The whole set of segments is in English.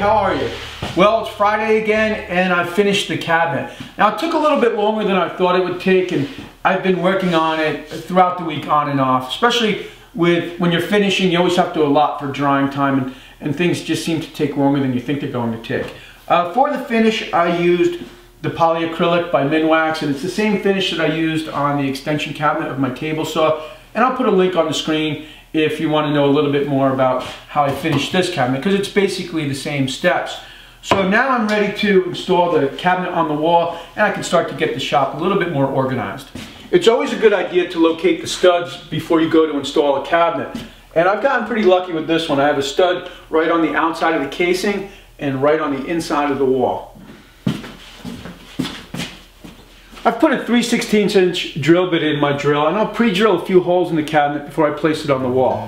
how are you? Well, it's Friday again and I finished the cabinet. Now it took a little bit longer than I thought it would take, and I've been working on it throughout the week on and off. Especially when you're finishing, you always have to do a lot for drying time, and things just seem to take longer than you think they're going to take. For the finish, I used the polyacrylic by Minwax, and it's the same finish that I used on the extension cabinet of my table saw. And I'll put a link on the screen if you want to know a little bit more about how I finished this cabinet, because it's basically the same steps. So now I'm ready to install the cabinet on the wall, and I can start to get the shop a little bit more organized. It's always a good idea to locate the studs before you go to install a cabinet. And I've gotten pretty lucky with this one. I have a stud right on the outside of the casing and right on the inside of the wall. I've put a 3/16 inch drill bit in my drill, and I'll pre-drill a few holes in the cabinet before I place it on the wall.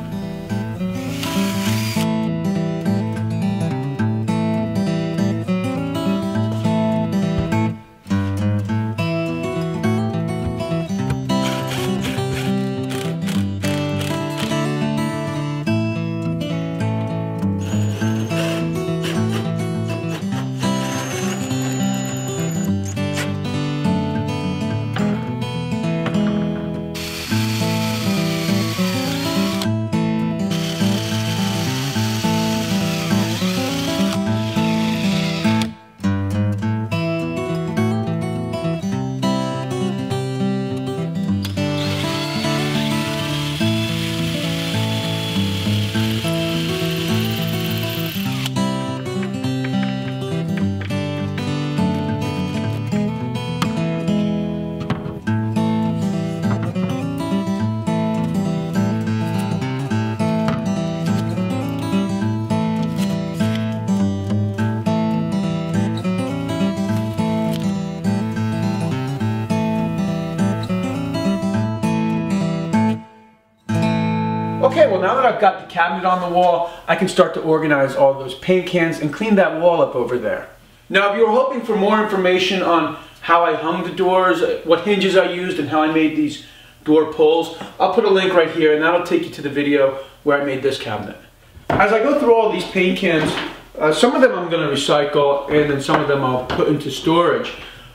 Okay, well now that I've got the cabinet on the wall, I can start to organize all those paint cans and clean that wall up over there. Now, if you were hoping for more information on how I hung the doors, what hinges I used, and how I made these door pulls, I'll put a link right here, and that'll take you to the video where I made this cabinet. As I go through all these paint cans, some of them I'm going to recycle, and then some of them I'll put into storage.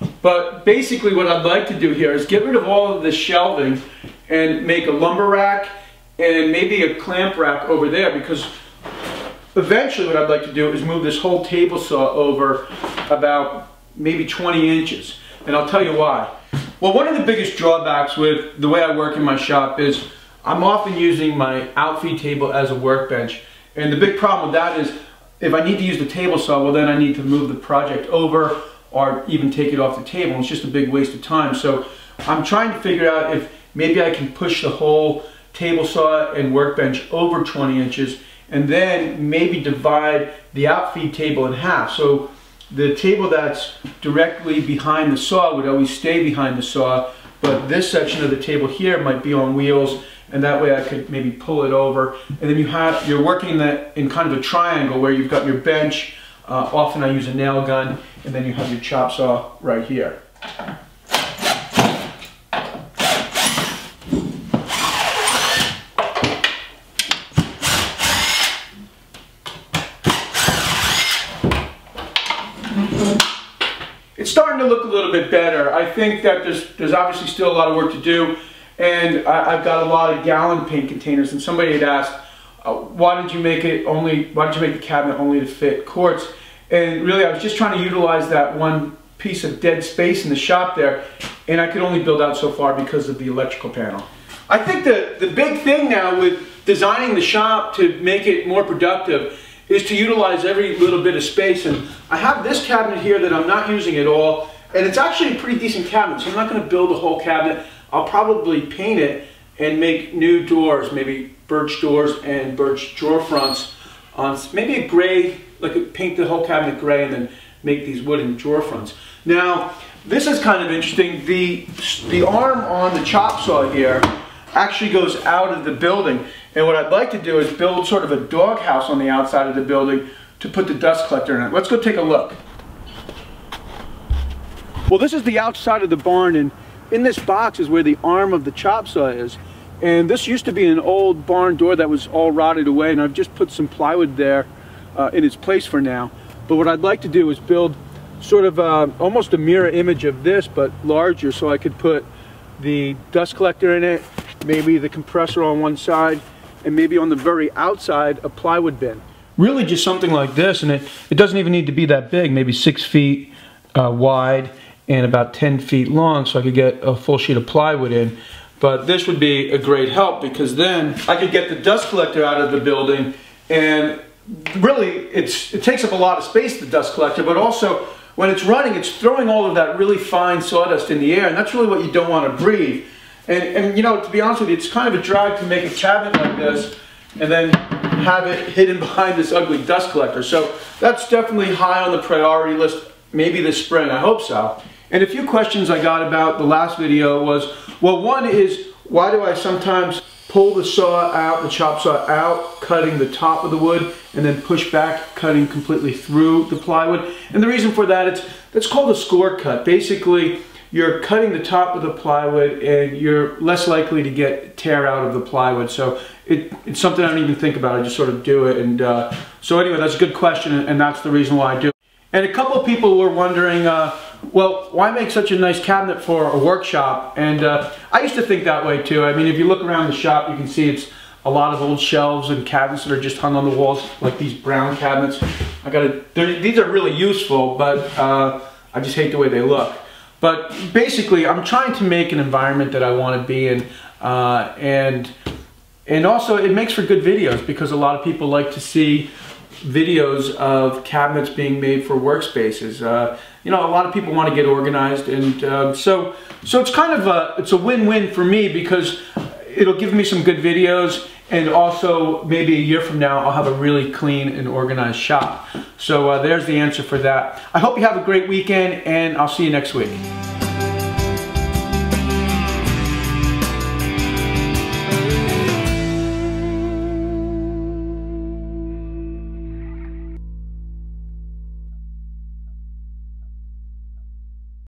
But basically what I'd like to do here is get rid of all of this shelving and make a lumber rack and maybe a clamp rack over there, because eventually what I'd like to do is move this whole table saw over about maybe 20 inches. And I'll tell you why. Well, one of the biggest drawbacks with the way I work in my shop is I'm often using my outfeed table as a workbench. And the big problem with that is if I need to use the table saw, well then I need to move the project over or even take it off the table. It's just a big waste of time. So I'm trying to figure out if maybe I can push the whole table saw and workbench over 20 inches and then maybe divide the outfeed table in half. So the table that's directly behind the saw would always stay behind the saw, but this section of the table here might be on wheels, and that way I could maybe pull it over. And then you're working in kind of a triangle where you've got your bench, often I use a nail gun, and then you have your chop saw right here. It's starting to look a little bit better. I think that there's obviously still a lot of work to do, and I've got a lot of gallon paint containers. And somebody had asked, why did you make the cabinet only to fit quarts? And really, I was just trying to utilize that one piece of dead space in the shop there, and I could only build out so far because of the electrical panel. I think the big thing now with designing the shop to make it more productive is to utilize every little bit of space. And I have this cabinet here that I'm not using at all, and it's actually a pretty decent cabinet, so I'm not going to build a whole cabinet. I'll probably paint it and make new doors, maybe birch doors and birch drawer fronts on maybe a gray, paint the whole cabinet gray and then make these wooden drawer fronts. Now, this is kind of interesting. The arm on the chop saw here actually goes out of the building. And what I'd like to do is build sort of a doghouse on the outside of the building to put the dust collector in it. Let's go take a look. Well, this is the outside of the barn, and in this box is where the arm of the chop saw is. And this used to be an old barn door that was all rotted away, and I've just put some plywood there in its place for now. But what I'd like to do is build sort of almost a mirror image of this, but larger, so I could put the dust collector in it, maybe the compressor on one side, and maybe on the very outside a plywood bin. Really just something like this, and it doesn't even need to be that big, maybe 6 feet wide and about 10 feet long, so I could get a full sheet of plywood in. But this would be a great help, because then I could get the dust collector out of the building, and really it takes up a lot of space, the dust collector, but also when it's running, it's throwing all of that really fine sawdust in the air, and that's really what you don't want to breathe. And you know, to be honest with you, it's kind of a drag to make a cabinet like this and then have it hidden behind this ugly dust collector. So that's definitely high on the priority list, maybe this spring, I hope so. And a few questions I got about the last video was, well, one is, why do I sometimes pull the saw out, the chop saw out, cutting the top of the wood, and then push back, cutting completely through the plywood? And the reason for that, it's called a score cut. Basically, you're cutting the top of the plywood and you're less likely to get tear out of the plywood. So it's something I don't even think about, I just sort of do it. And so anyway, that's a good question, and that's the reason why I do it. And a couple of people were wondering, well, why make such a nice cabinet for a workshop? And I used to think that way too. I mean, if you look around the shop, you can see it's a lot of old shelves and cabinets that are just hung on the walls, like these brown cabinets. These are really useful, but I just hate the way they look. But basically, I'm trying to make an environment that I want to be in, and also it makes for good videos, because a lot of people like to see videos of cabinets being made for workspaces. You know, a lot of people want to get organized, and so it's kind of it's a win-win for me, because it'll give me some good videos, and also maybe a year from now I'll have a really clean and organized shop. So there's the answer for that. I hope you have a great weekend, and I'll see you next week.